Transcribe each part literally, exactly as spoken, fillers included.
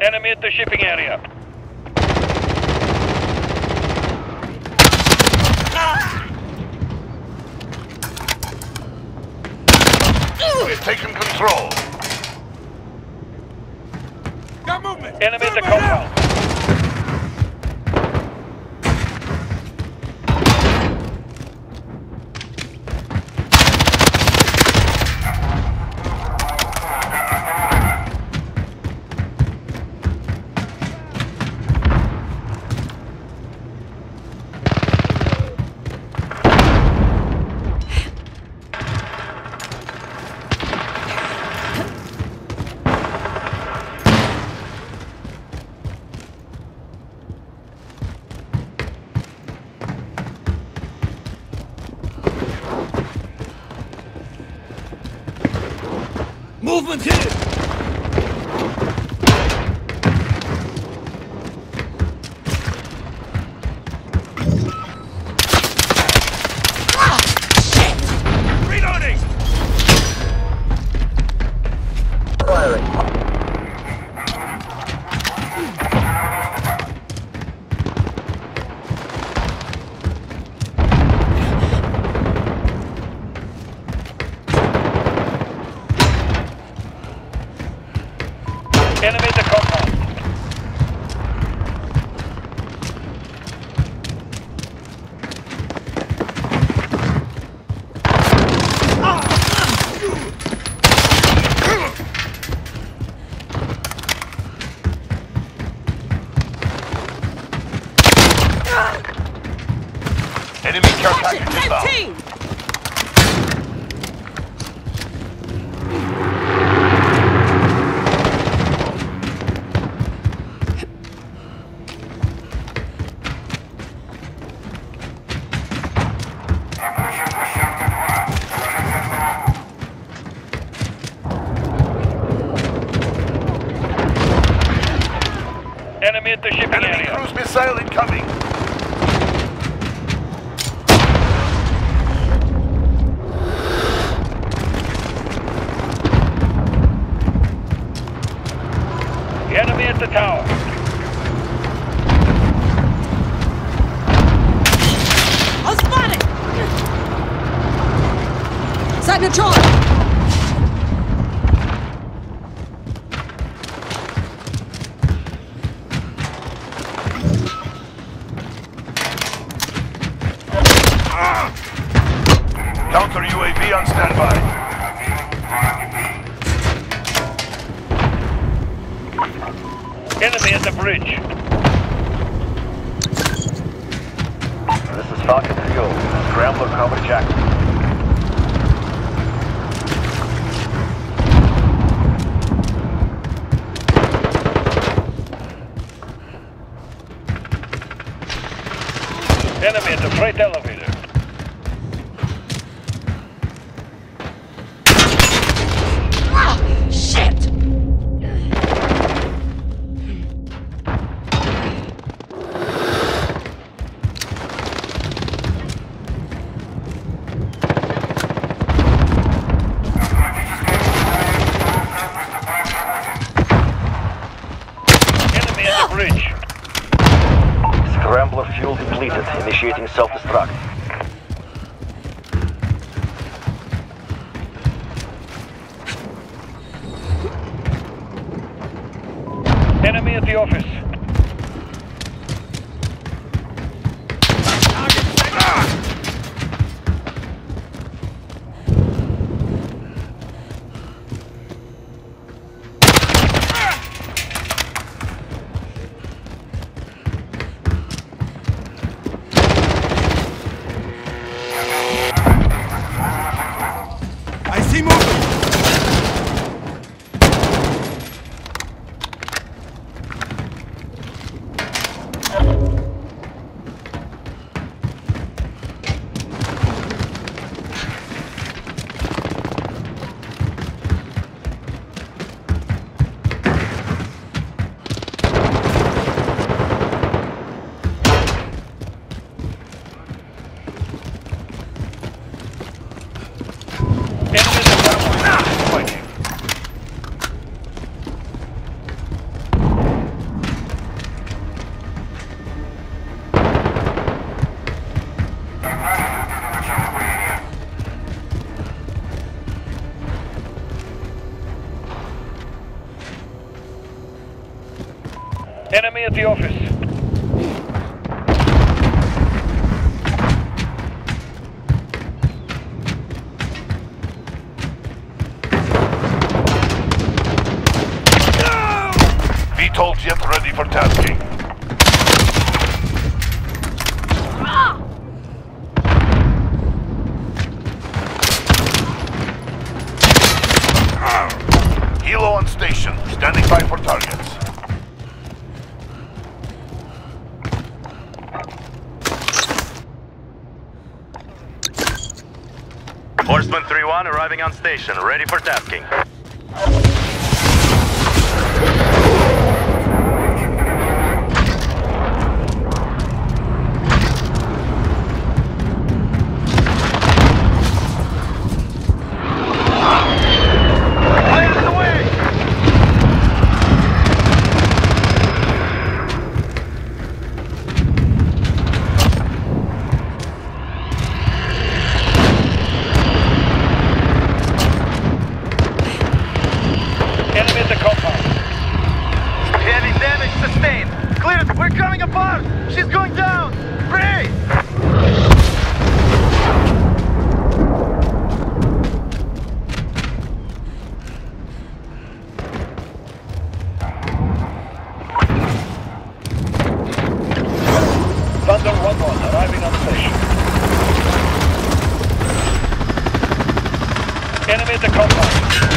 Enemy at the shipping area. We've taken control. Got movement! Enemy at the compound. Movement here! Reloading! Firing. Enemy at the compound. Enemy care package inbound. Team! Enemy at the shipping Enemy area. cruise missile incoming. The enemy at the tower. I'll spot it! Site neutral! Counter U A V on standby. Enemy at the bridge. This is Falcon three oh. Scrambler cover Jackson. Enemy at the freight elevator. Ah! Shit! Enemy at the bridge. Scrambler fuel depleted. Initiating self-destruct. Enemy at the office. I see movement! Enemy at the office. V TOL jet ready for tasking. Helo on station, standing by for targets. Horseman three one arriving on station, ready for tasking. Enemy at the compound. Heavy damage sustained. Clear. We're coming apart. She's going down. Brace. Thunder one one arriving on station. Enemy at the compound.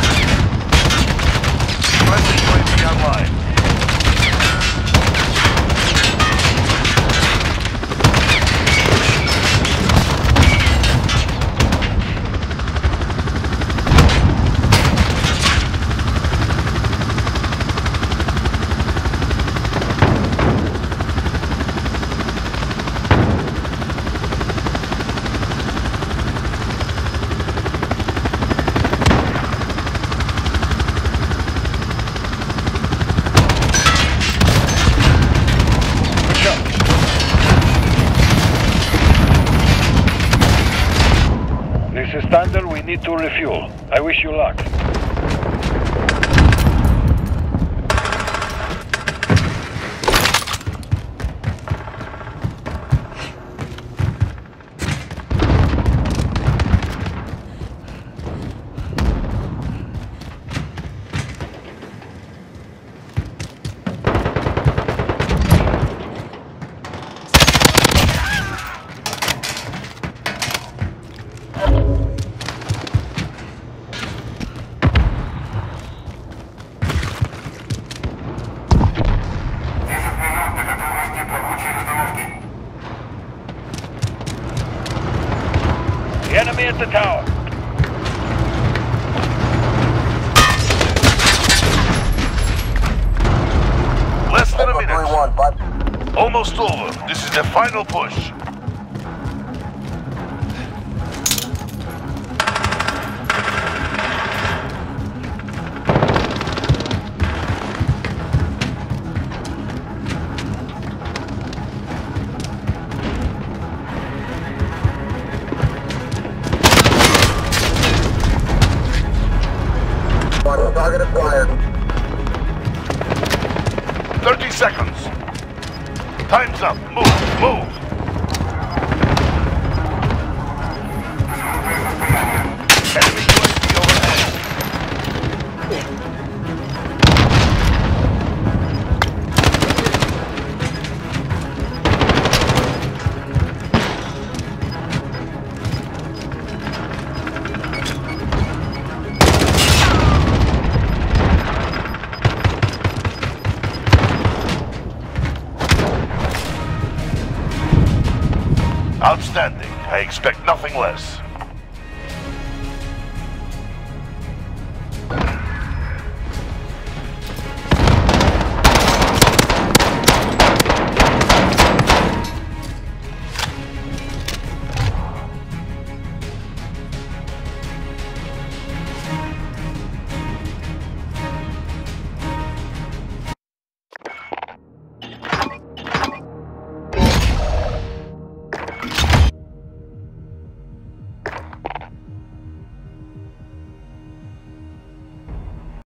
Friendly U A V online. This is Thunder, we need to refuel. I wish you luck. The enemy at the tower. Less than a minute. Almost over. This is the final push. Target acquired. thirty seconds. Time's up. Move, move. Enemy U A V overhead. Outstanding. I expect nothing less.